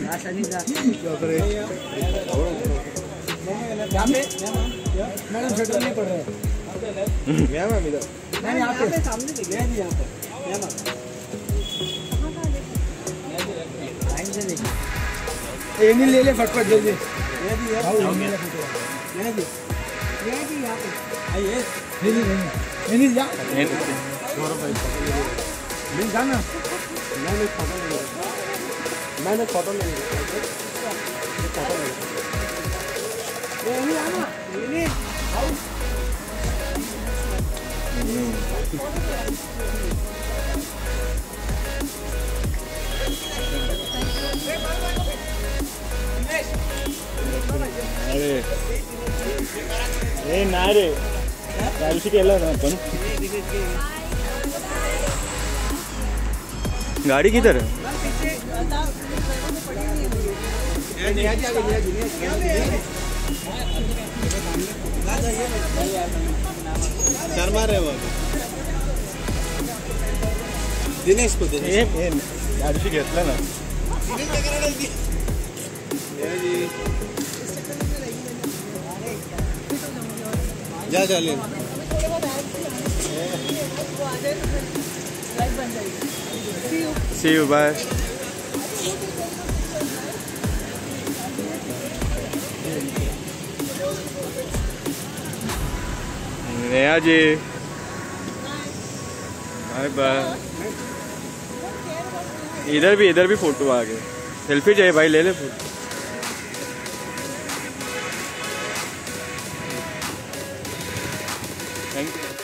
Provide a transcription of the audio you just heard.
Madam shutter नहीं पड़ रहा है। मैम इधर नहीं, यहाँ पे सामने दिखे हैं, यहाँ पे मैम लाइन से देखिए। ये नहीं ले ले फटफट जल्दी। ये भी है, ये भी यहाँ पे आइए। नहीं जा नहीं जाना। मैंने फोटो ले लिया। ये नहीं आना, ये नहीं आओ। अरे ए ना रे कालशी केलं ना आपण गाड़ी किधर है शर्मा रे वो दिनेश को गाडीशी घेतला ना जा चालेल See you, bye. Neha ji bye bye. इधर भी फोटो आ गए। सेल्फी चाहिए भाई, ले ले फोटो। Thank you.